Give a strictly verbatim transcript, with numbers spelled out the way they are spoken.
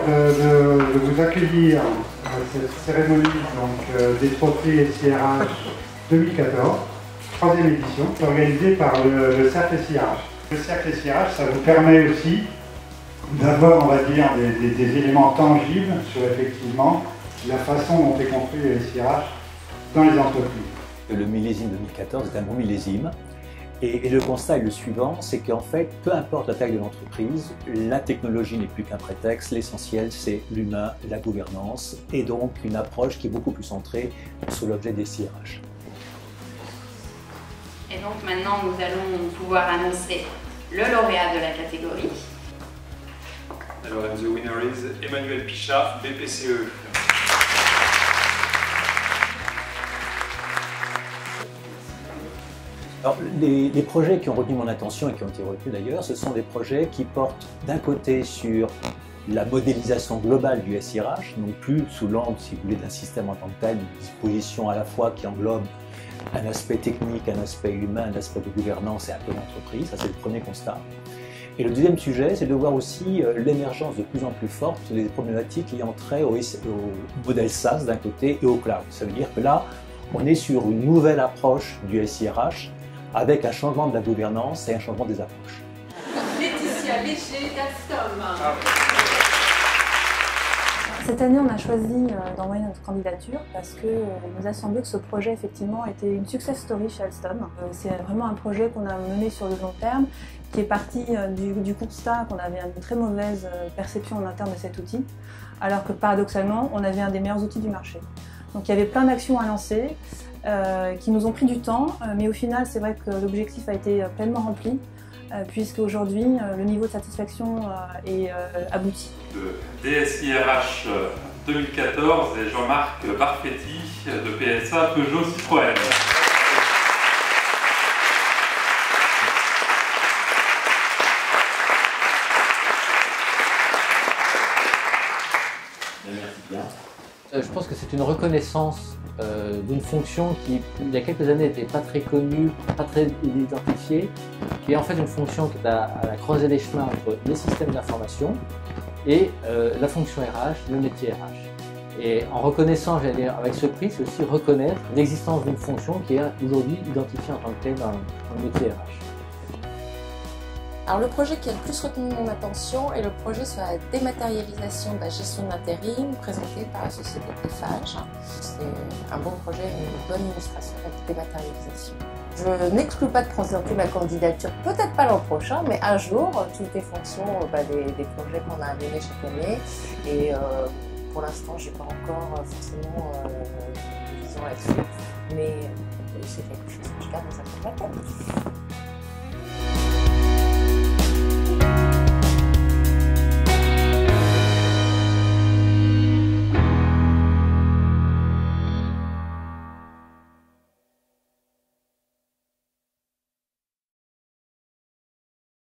de, de, de vous accueillir à cette cérémonie donc, euh, des trophées S I R H deux mille quatorze, troisième édition, organisée par le, le cercle S I R H. Le cercle S I R H, ça vous permet aussi d'avoir, on va dire, des, des, des éléments tangibles sur effectivement la façon dont est construit le S I R H dans les entreprises. Le millésime deux mille quatorze est un bon millésime. Et, et le constat est le suivant, c'est qu'en fait, peu importe la taille de l'entreprise, la technologie n'est plus qu'un prétexte. L'essentiel, c'est l'humain, la gouvernance, et donc une approche qui est beaucoup plus centrée sur l'objet des S I R H. Et donc maintenant, nous allons pouvoir annoncer le lauréat de la catégorie. Alors, and the winner is Emmanuel Pichard, B P C E. Alors, les, les projets qui ont retenu mon attention et qui ont été retenus d'ailleurs, ce sont des projets qui portent d'un côté sur la modélisation globale du S I R H, donc plus sous l'angle, si vous voulez, d'un système en tant que tel, une disposition à la fois qui englobe un aspect technique, un aspect humain, un aspect de gouvernance et un peu d'entreprise, ça c'est le premier constat. Et le deuxième sujet, c'est de voir aussi euh, l'émergence de plus en plus forte des problématiques ayant trait au, au modèle SaaS d'un côté et au cloud. Ça veut dire que là, on est sur une nouvelle approche du S I R H avec un changement de la gouvernance et un changement des approches. Laetitia Léger d'Alstom. Cette année, on a choisi d'envoyer notre candidature parce qu'il nous a semblé que ce projet, effectivement, était une success story chez Alstom. C'est vraiment un projet qu'on a mené sur le long terme, qui est parti du, du constat qu'on avait une très mauvaise perception en interne de cet outil, alors que paradoxalement, on avait un des meilleurs outils du marché. Donc il y avait plein d'actions à lancer euh, qui nous ont pris du temps, mais au final, c'est vrai que l'objectif a été pleinement rempli, puisque aujourd'hui, le niveau de satisfaction est abouti. De D S I R H deux mille quatorze et Jean-Marc Barfetti de P S A Peugeot Citroën. Merci bien. Je pense que c'est une reconnaissance euh, d'une fonction qui, il y a quelques années, n'était pas très connue, pas très identifiée, qui est en fait une fonction qui est à, à la croisée des chemins entre les systèmes d'information et euh, la fonction R H, le métier R H. Et en reconnaissant, j'allais dire, avec ce prix, c'est aussi reconnaître l'existence d'une fonction qui est aujourd'hui identifiée en tant que telle dans, dans le métier R H. Alors le projet qui a le plus retenu mon attention est le projet sur la dématérialisation de la gestion d'intérim présenté par la société Eiffage. C'est un bon projet, une bonne illustration de la dématérialisation. Je n'exclus pas de présenter ma candidature, peut-être pas l'an prochain, mais un jour, tout est fonction bah, des, des projets qu'on a menés chaque année. Et euh, pour l'instant, je n'ai pas encore forcément euh, de vision là-dessus, mais c'est quelque chose que je garde dans un coin de la tête.